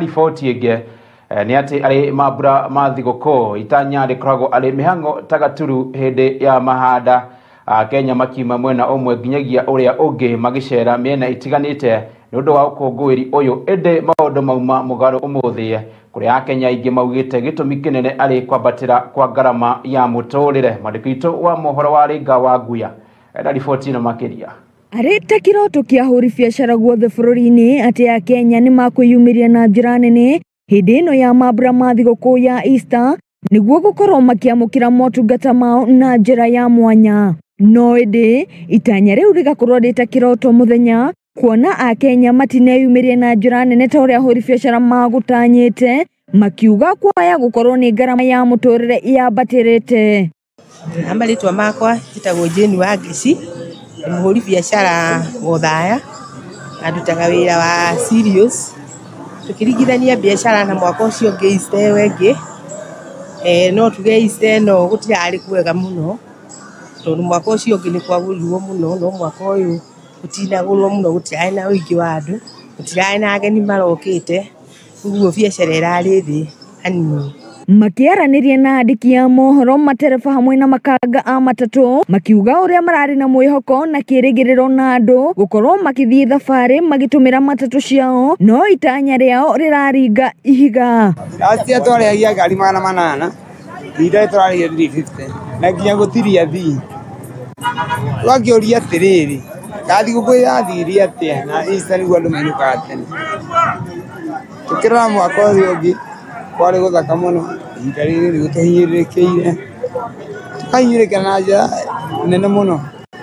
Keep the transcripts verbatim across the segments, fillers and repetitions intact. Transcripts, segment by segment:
riboti ĩngĩ nĩ atĩ arĩ mambura ma thigũkũ itanya rĩkoragwo arĩ mĩhang'o tagaturu hĩndĩ ya mahanda. Kenya makiuma mwena ũmwe nginyagia ũrĩa ũngĩ magĩcera mĩena itiganĩte nĩ ũndũ wa ũkũngũĩri ũyũ. Ĩndĩ maũndũ mauma mũgarũ ũmũthĩ kũrĩa Akenya aingĩ maugĩte gĩtũmi kĩnene arĩ kwambatĩra kwa ngarama ya mũtũrĩre. Mwandĩki witũ wa mohoro wa Rĩnga wa Nguya ena riboti ĩno makĩria. Arĩ ta kĩroto kĩa ahũri biacara guothe bũrũri-inĩ atĩ Akenya nĩ makwĩyumĩria na njĩra nene hĩndĩ ĩno ya mambura ma thigũkũ ya Easter nĩguo gũkorwo makĩamũkĩra motungata mao na njĩra ya mwanya. No ĩndĩ itanya rĩu rĩgakorwo rĩ ta kĩroto mũthenya, kuona Akenya matineyumĩria na njĩra nene ta ũrĩa ahũri biacara magũtanyĩte, makiuga kwaya gũkorwo nĩ ngarama ya mũtũrĩre yambatĩrĩte. Amarĩtwa makwa njĩtagwo Jane Wangeci, nĩ mũhũri biacara Othaya, na ndutaga wĩra wa Sirius. Tũkĩringithania biacara na mwaka ũcio ũngĩ Easter ĩyo ĩngĩ, eh, no tuge Easter ĩno gũtirarĩ kwega mũno, tondũ mwaka ũcio ũngĩ nĩ kwagũrirwo mũno, no mwaka ũyũ gũtinagũrwo mũno, gũtirarĩ na ũingĩ wa andũ, gũtirarĩ na ageni marokĩte, ũguo biacara ĩrarĩ thĩ hanini. Makĩaranĩria na andĩki a mohoro, matereba hamwe na makanga a matatũ makiuga ũrĩa mararĩ na mwĩhoko na kĩrĩgĩrĩro na andũ gũkorwo makĩthiĩ thabarĩ magĩtũmĩra matatũ ciao, no itanya rĩao rĩraringa ihiga. Acia twarĩhagia ngari magana manana, thirĩ tũrarĩhia three fifty, na nginya gũtirĩ athii. Twakĩũria atĩrĩrĩ, thigũkũ yathire atĩa na Easter nĩguo andũ mainũkaga tene. Tũkĩrora mwaka ũyũ ũngĩ kwarĩ gũthaka mũno, ihinda rĩrĩ rĩgũtũhinyĩrĩrĩkĩire, tũkahinyĩrĩka na njĩra nene mũno.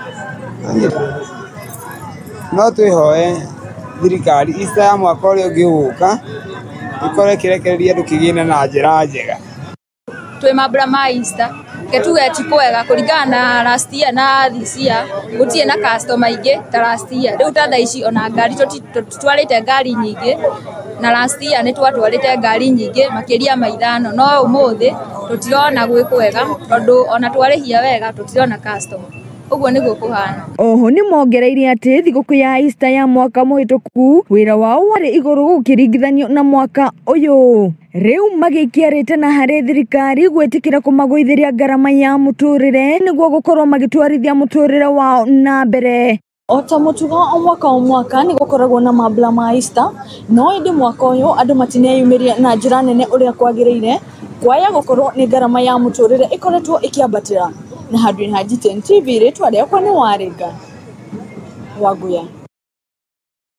No twĩhoe thirikari Easter ya mwaka ũrĩa ũngĩ ũgũka ĩkorwo ĩkĩrekereria andũ kĩgĩna na njĩra njega. Twĩ mambura ma Easter ke tuge ti kwega kũringana na last year na this year, gũtirĩ na customer aingĩ ta last year. Rĩu ta thaa ici ona ngari tũtwarĩte ngari nyingĩ, na last year nĩ twatwarĩte ngari nyingĩ makĩria ma ithano, no ũmũthĩ tũtirona gwĩ kwega tondũ ona twarĩhia wega tũtirona customer. Ũguo nĩguo kũhana. Oho nĩ mongereire atĩ thigũkũ ya Easter ya mwaka mũhĩtũku wĩra wao warĩ igũrũ gũkĩringithanio na mwaka ũyũ. Rĩu magĩkiarĩte na harĩ thirikari gwĩtĩkĩra kũmagũithĩria ngarama ya mũtũrĩre nĩguo gũkorwo magĩtwarithia mũtũrĩre wao na mbere. O ta mũtugo o mwaka o mwaka nĩ gũkoragwo na mambura ma Easter, no ĩndĩ mwaka ũyũ andũ matineyumĩria na njĩra nene ũrĩa kwagĩrĩire, kwaya gũkorwo nĩ ngarama ya mũtũrĩre ĩkoretwo ĩkĩambatĩra. Na handũ ha G ten T V rĩtwa rĩakwa nĩ Warĩnga wa Nguya.